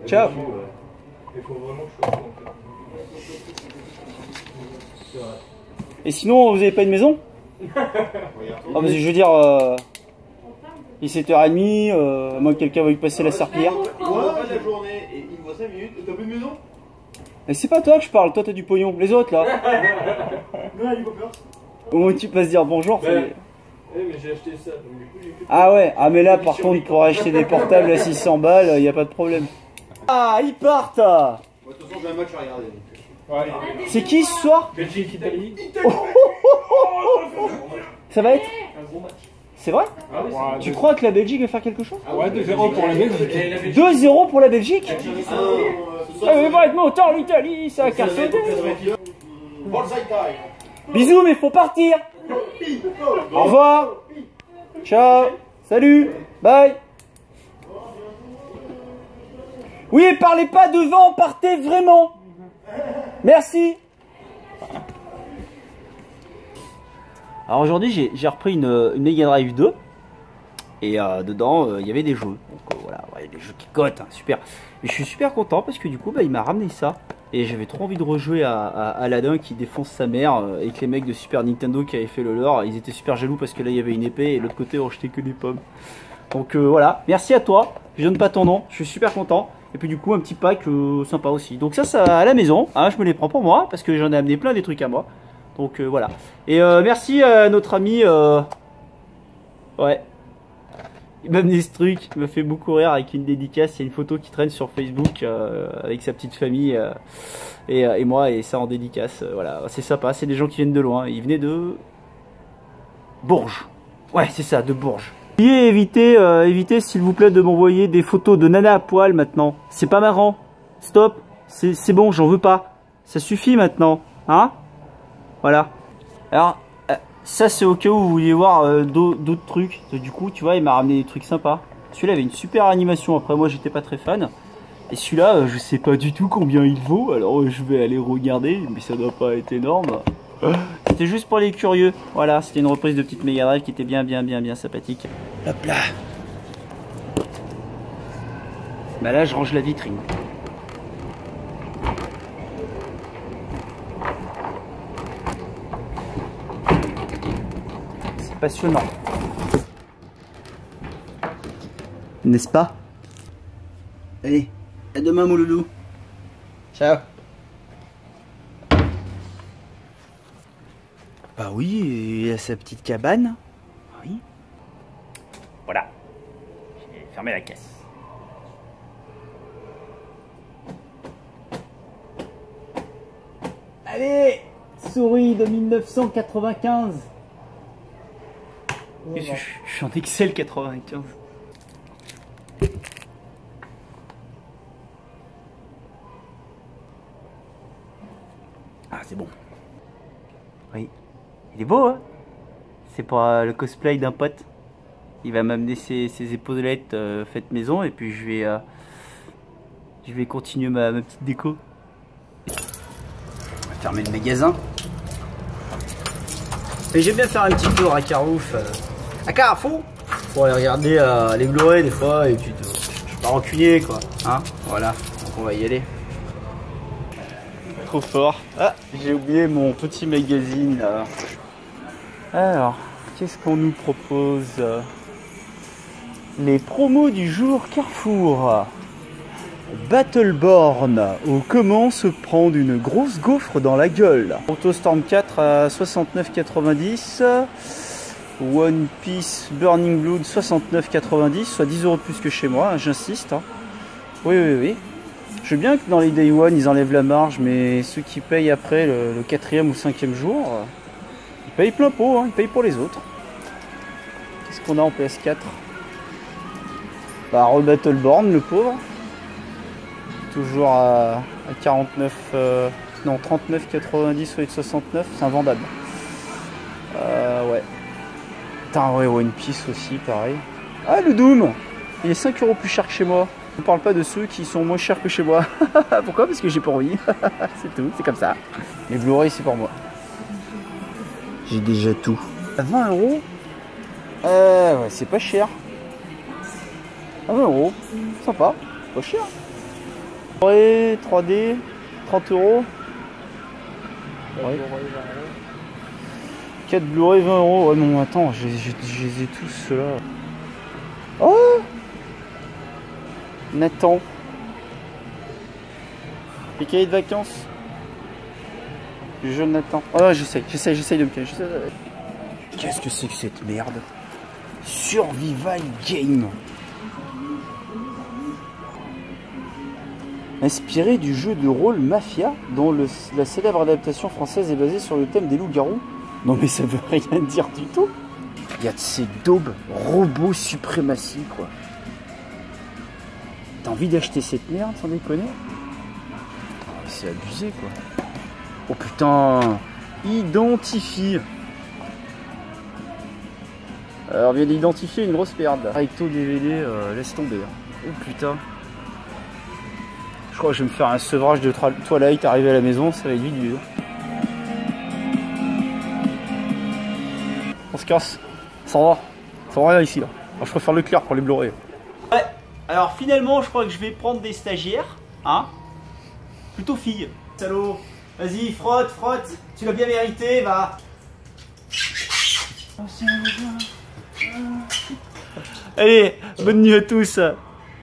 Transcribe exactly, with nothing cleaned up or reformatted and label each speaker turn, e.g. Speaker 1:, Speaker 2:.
Speaker 1: Ciao. Et sinon, vous avez pas une maison? Ah, parce que je veux dire, euh, il est sept heures trente, euh, à moins que quelqu'un veuille passer la serpillière.
Speaker 2: Ouais, la journée et il me voit cinq minutes. T'as plus de maison?
Speaker 1: Mais c'est pas toi que je parle, toi t'as du pognon. Les autres là.
Speaker 2: Non, il faut peur.
Speaker 1: Au moment où tu passes dire bonjour, ça y est.
Speaker 2: Eh, mais j'ai acheté ça, donc du coup j'ai fait.
Speaker 1: Ah ouais, ah mais là par contre pour acheter des portables à six cents balles, il n'y a pas de problème. Ah, ils partent.
Speaker 2: De toute façon, j'ai un match à regarder. Ouais.
Speaker 1: C'est qui ce soir?
Speaker 2: Belgique, Italie.
Speaker 1: Oh, oh, oh, oh. Ça va être?
Speaker 2: Un gros match.
Speaker 1: C'est vrai?
Speaker 2: Ah oui,
Speaker 1: ouais, tu crois que la Belgique va faire quelque chose?
Speaker 2: Ah ouais, deux zéro pour la Belgique.
Speaker 1: deux zéro pour la Belgique?
Speaker 2: Ah,
Speaker 1: ça va être montant l'Italie, ça a cartonné. Bisous, mais faut partir. Au revoir. Ciao. Salut. Bye. Oui, parlez pas devant, partez vraiment. Merci. Alors aujourd'hui, j'ai repris une, une Mega Drive deux. Et euh, dedans, il euh, y avait des jeux. Donc euh, voilà, ouais, des jeux qui cotent, hein, super. Et je suis super content parce que du coup, bah, il m'a ramené ça. Et j'avais trop envie de rejouer à, à Aladdin qui défonce sa mère. Euh, et que les mecs de Super Nintendo qui avaient fait le leur, ils étaient super jaloux parce que là, il y avait une épée. Et de l'autre côté, on jetait que des pommes. Donc euh, voilà, merci à toi. Je donne pas ton nom, je suis super content. Et puis du coup, un petit pack euh, sympa aussi. Donc ça, ça à la maison. Hein, je me les prends pour moi parce que j'en ai amené plein des trucs à moi. Donc euh, voilà. Et euh, merci à notre ami... Euh... Ouais. Il m'a amené ce truc, il m'a fait beaucoup rire avec une dédicace. Il y a une photo qui traîne sur Facebook euh, avec sa petite famille euh, et, et moi, et ça en dédicace. Euh, voilà, c'est sympa, c'est des gens qui viennent de loin. Ils venaient de Bourges. Ouais, c'est ça, de Bourges. Et évitez, euh, évitez s'il vous plaît de m'envoyer des photos de nana à poil maintenant. C'est pas marrant. Stop, c'est bon, j'en veux pas. Ça suffit maintenant, hein? Voilà. Alors... ça c'est au cas où vous vouliez voir euh, d'autres trucs. Du coup tu vois il m'a ramené des trucs sympas. Celui-là avait une super animation. Après moi j'étais pas très fan. Et celui-là euh, je sais pas du tout combien il vaut. Alors euh, je vais aller regarder. Mais ça doit pas être énorme. C'était juste pour les curieux. Voilà, c'était une reprise de petite Mega Drive qui était bien bien bien bien sympathique. Hop là. Bah là je range la vitrine. Passionnant. N'est-ce pas? Allez, à demain mon loulou. Ciao. Bah oui, il a sa petite cabane. Oui. Voilà. J'ai fermé la caisse. Allez, souris de mille neuf cent quatre-vingt-quinze. Je, je, je suis en Excel quatre-vingt-quinze. Ah, c'est bon. Oui. Il est beau, hein? C'est pour euh, le cosplay d'un pote. Il va m'amener ses, ses épaulettes euh, faites maison et puis je vais, euh, je vais continuer ma, ma petite déco. On va fermer le magasin. Et j'aime bien faire un petit tour à Carouf. Euh, à Carrefour pour aller regarder euh, les Blu-ray des fois et tu te, je suis pas rancunier quoi, hein, voilà, donc on va y aller. Trop fort. Ah, j'ai oublié mon petit magazine là. Alors, qu'est-ce qu'on nous propose? Les promos du jour Carrefour. Battleborn, ou comment se prendre une grosse gaufre dans la gueule. Autostorm quatre à soixante-neuf quatre-vingt-dix. One Piece Burning Blood soixante-neuf quatre-vingt-dix, soit dix euros de plus que chez moi, hein, j'insiste. Hein. Oui, oui, oui. Je veux bien que dans les Day One ils enlèvent la marge, mais ceux qui payent après le, le quatrième ou cinquième jour, euh, ils payent plein pot, hein, ils payent pour les autres. Qu'est-ce qu'on a en P S quatre? Bah, Rebattleborn, le pauvre. Toujours à, à quarante-neuf, euh, non, trente-neuf quatre-vingt-dix au lieu de soixante-neuf, c'est invendable. Euh, ouais. Putain, ouais, One Piece aussi, pareil. Ah, le Doom, il est cinq euros plus cher que chez moi. On parle pas de ceux qui sont moins chers que chez moi. Pourquoi? Parce que j'ai pas envie. C'est tout, c'est comme ça. Les Blu-ray, c'est pour moi. J'ai déjà tout. À vingt euros? Euh, ouais, c'est pas cher. À vingt euros, sympa, pas cher. Blu-ray trois D, trente euros. Ouais. quatre Blu-ray vingt euros. Ouais, non, attends, je les ai tous ceux-là. Oh Nathan. Les cahiers de vacances. Du jeune Nathan. Oh, j'essaye, j'essaye, j'essaye de me cacher. Qu'est-ce que c'est que cette merde? Survival Game. Inspiré du jeu de rôle Mafia, dont le, la célèbre adaptation française est basée sur le thème des loups-garous. Non mais ça veut rien dire du tout. Il y a de ces daubes robots suprématie quoi. T'as envie d'acheter cette merde sans déconner? Oh, c'est abusé quoi. Oh putain. Identifie. Alors on vient d'identifier une grosse merde. Recto D V D, euh, laisse tomber. Oh putain. Je crois que je vais me faire un sevrage de Twilight, arriver à la maison, ça va être vite vu. On se casse. Ça va. Ça va rien ici là. Alors, je préfère le clair pour les Blu-ray. Ouais, alors finalement je crois que je vais prendre des stagiaires. Hein. Plutôt filles. Salaud. Vas-y, frotte, frotte. Tu l'as bien mérité, va. Allez, bonne nuit à tous.